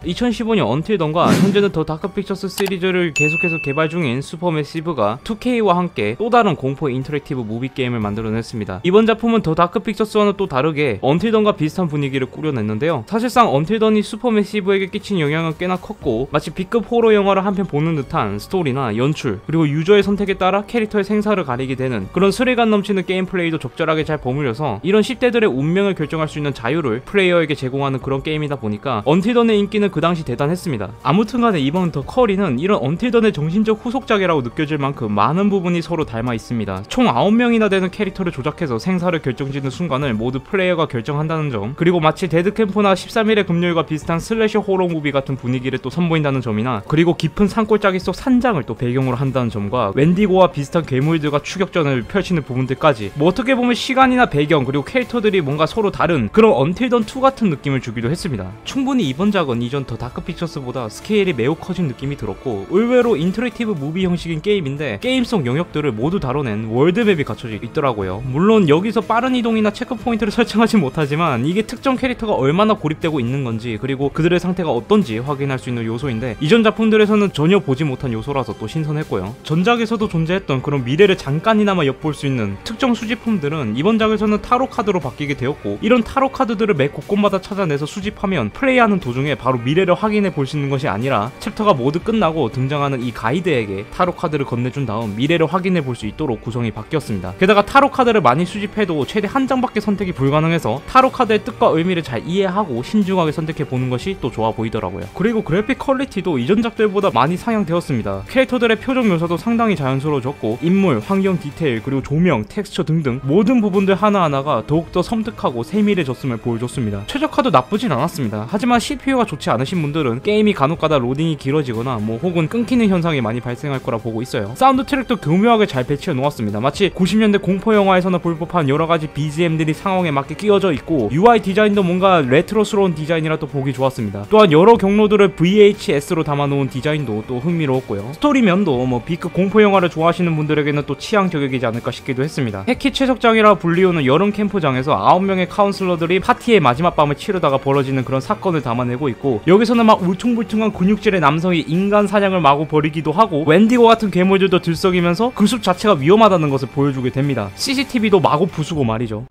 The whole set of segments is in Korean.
2015년 언틸 던과 현재는 더 다크 픽처스 시리즈를 계속해서 개발 중인 슈퍼매시브가 2K와 함께 또 다른 공포 인터랙티브 무비 게임을 만들어냈습니다. 이번 작품은 더 다크 픽처스와는 또 다르게 언틸 던과 비슷한 분위기를 꾸려냈는데요. 사실상 언틸 던이 슈퍼매시브에게 끼친 영향은 꽤나 컸고, 마치 B급 호러 영화를 한 편 보는 듯한 스토리나 연출, 그리고 유저의 선택에 따라 캐릭터의 생사를 가리게 되는 그런 스릴감 넘치는 게임 플레이도 적절하게 잘 버무려서 이런 10대들의 운명을 결정할 수 있는 자유를 플레이어에게 제공하는 그런 게임이다 보니까 언틸 던의 인기는 그 당시 대단했습니다. 아무튼간에 이번 더 커리는 이런 언틸 던의 정신적 후속작이라고 느껴질 만큼 많은 부분이 서로 닮아 있습니다. 총 9명이나 되는 캐릭터를 조작해서 생사를 결정짓는 순간을 모두 플레이어가 결정한다는 점, 그리고 마치 데드캠프나 13일의 금요일과 비슷한 슬래셔 호러 무비 같은 분위기를 또 선보인다는 점이나, 그리고 깊은 산골짜기 속 산장을 또 배경으로 한다는 점과 웬디고와 비슷한 괴물들과 추격전을 펼치는 부분들까지, 뭐 어떻게 보면 시간이나 배경 그리고 캐릭터들이 뭔가 서로 다른 그런 언틸 던 2 같은 느낌을 주기도 했습니다. 충분히 이번 작은 이전 더 다크 픽처스보다 스케일이 매우 커진 느낌이 들었고, 의외로 인터랙티브 무비 형식인 게임인데 게임 속 영역들을 모두 다뤄낸 월드맵이 갖춰져 있더라고요. 물론 여기서 빠른 이동이나 체크포인트를 설정하지 못하지만 이게 특정 캐릭터가 얼마나 고립되고 있는 건지, 그리고 그들의 상태가 어떤지 확인할 수 있는 요소인데, 이전 작품들에서는 전혀 보지 못한 요소라서 또 신선했고요. 전작에서도 존재했던 그런 미래를 잠깐이나마 엿볼 수 있는 특정 수집품들은 이번 작에서는 타로 카드로 바뀌게 되었고, 이런 타로 카드들을 매 곳곳마다 찾아내서 수집하면 플레이하는 도중에 바로 미래를 확인해 볼 수 있는 것이 아니라 챕터가 모두 끝나고 등장하는 이 가이드에게 타로 카드를 건네준 다음 미래를 확인해 볼 수 있도록 구성이 바뀌었습니다. 게다가 타로 카드를 많이 수집해도 최대 한 장밖에 선택이 불가능해서 타로 카드의 뜻과 의미를 잘 이해하고 신중하게 선택해 보는 것이 또 좋아 보이더라고요. 그리고 그래픽 퀄리티도 이전 작들보다 많이 상향되었습니다. 캐릭터들의 표정 묘사도 상당히 자연스러워졌고, 인물, 환경 디테일, 그리고 조명, 텍스처 등등 모든 부분들 하나하나가 더욱더 섬뜩하고 세밀해졌음을 보여줬습니다. 최적화도 나쁘진 않았습니다. 하지만 CPU가 좋지 않으신 분들은 게임이 간혹가다 로딩이 길어지거나 혹은 끊기는 현상이 많이 발생할 거라 보고 있어요. 사운드 트랙도 교묘하게 잘 배치해 놓았습니다. 마치 90년대 공포 영화에서나 볼 법한 여러가지 BGM들이 상황에 맞게 끼워져 있고, UI 디자인도 뭔가 레트로스러운 디자인이라 또 보기 좋았습니다. 또한 여러 경로들을 VHS로 담아놓은 디자인도 또 흥미로웠고요. 스토리면도 B급 공포 영화를 좋아하시는 분들에게는 또 취향 저격이지 않을까 싶기도 했습니다. 해키 최적장이라 불리우는 여름 캠프장에서 9명의 카운슬러들이 파티의 마지막 밤을 치르다가 벌어지는 그런 사건을 담아내고 있고, 여기서는 막 울퉁불퉁한 근육질의 남성이 인간 사냥을 마구 벌이기도 하고, 웬디고 같은 괴물들도 들썩이면서 그 숲 자체가 위험하다는 것을 보여주게 됩니다. CCTV도 마구 부수고 말이죠.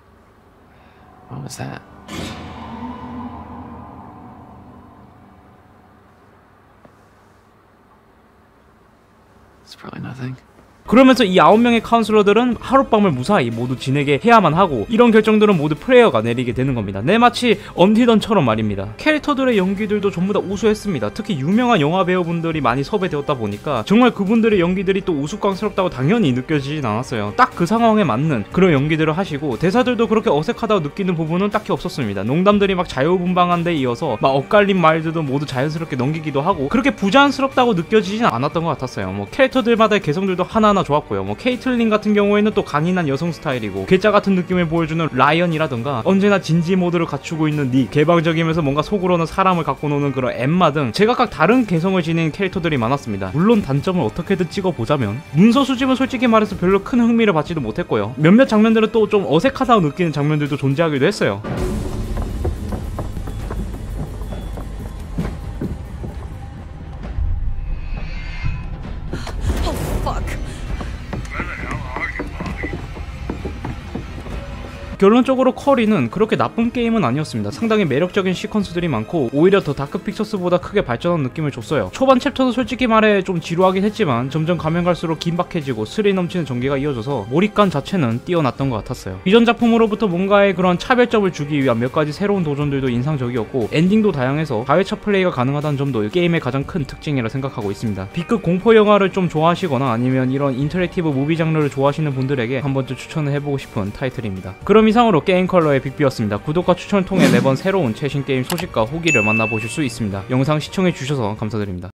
What was that? It's probably nothing. 그러면서 이 9명의 카운슬러들은 하룻밤을 무사히 모두 지내게 해야만 하고, 이런 결정들은 모두 플레이어가 내리게 되는 겁니다. 네, 마치 언틸 던처럼 말입니다. 캐릭터들의 연기들도 전부 다 우수했습니다. 특히 유명한 영화 배우분들이 많이 섭외되었다 보니까 정말 그분들의 연기들이 또 우스꽝스럽다고 당연히 느껴지진 않았어요. 딱 그 상황에 맞는 그런 연기들을 하시고, 대사들도 그렇게 어색하다고 느끼는 부분은 딱히 없었습니다. 농담들이 막 자유분방한 데 이어서 막 엇갈린 말들도 모두 자연스럽게 넘기기도 하고, 그렇게 부자연스럽다고 느껴지진 않았던 것 같았어요. 캐릭터들마다의 개성들도 하나하나 좋았고요. 케이틀린 같은 경우에는 또 강인한 여성 스타일이고, 괴짜 같은 느낌을 보여주는 라이언이라던가, 언제나 진지 모드를 갖추고 있는 닉, 개방적이면서 뭔가 속으로는 사람을 갖고 노는 그런 엠마 등 제각각 다른 개성을 지닌 캐릭터들이 많았습니다. 물론 단점을 어떻게든 찍어보자면 문서 수집은 솔직히 말해서 별로 큰 흥미를 받지도 못했고요. 몇몇 장면들은 또 좀 어색하다고 느끼는 장면들도 존재하기도 했어요. 결론적으로 커리는 그렇게 나쁜 게임은 아니었습니다. 상당히 매력적인 시퀀스들이 많고, 오히려 더 다크 픽처스보다 크게 발전한 느낌을 줬어요. 초반 챕터도 솔직히 말해 좀 지루하긴 했지만 점점 가면 갈수록 긴박해지고 스릴 넘치는 전개가 이어져서 몰입감 자체는 뛰어났던 것 같았어요. 이전 작품으로부터 뭔가의 그런 차별점을 주기 위한 몇 가지 새로운 도전들도 인상적이었고, 엔딩도 다양해서 가회차 플레이가 가능하다는 점도 게임의 가장 큰 특징이라 생각하고 있습니다. B급 공포 영화를 좀 좋아하시거나 아니면 이런 인터랙티브 무비 장르를 좋아하시는 분들에게 한 번쯤 추천을 해보고 싶은 타이틀입니다. 그럼 이상으로 게임컬러의 빅비였습니다. 구독과 추천을 통해 매번 새로운 최신 게임 소식과 후기를 만나보실 수 있습니다. 영상 시청해주셔서 감사드립니다.